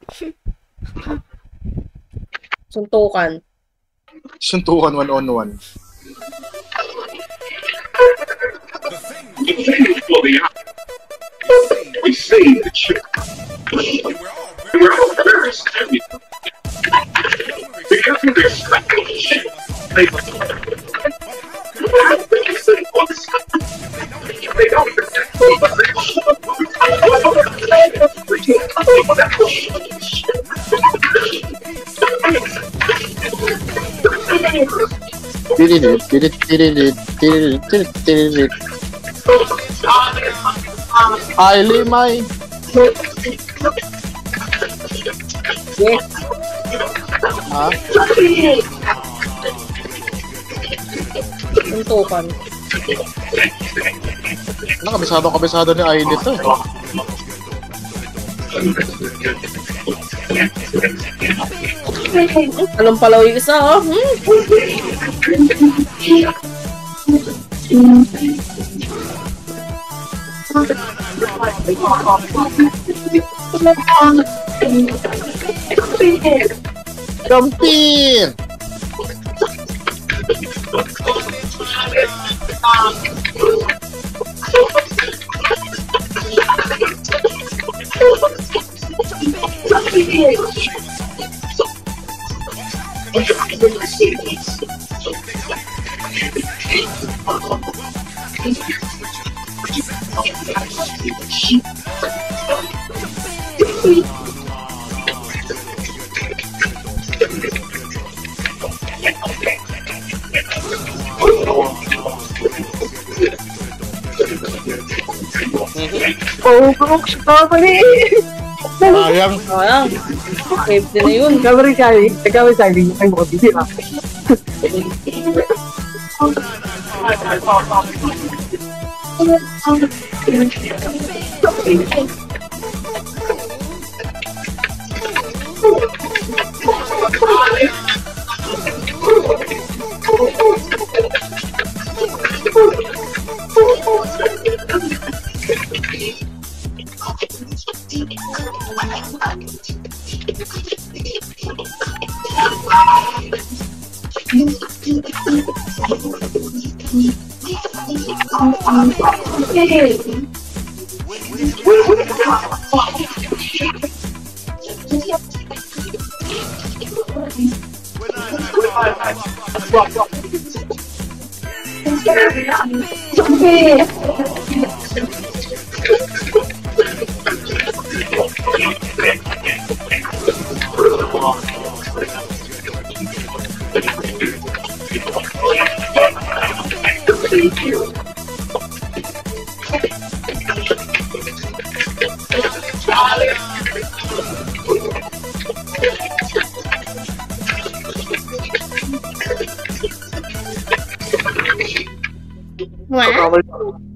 Suntukan. Suntukan 1-on-1. We saved the chip. We're all embarrassed because of their speculation. They don't Ay, limay. Yes. Ha? Suntukan. Kabisado ni Ay nito eh. Anong palaw yung isa, oh? Gampir! Oh, Brooks, babali! Sayang. Sayang. Safety na yun. Kamari sabi, ay mo kasi ba? Wow.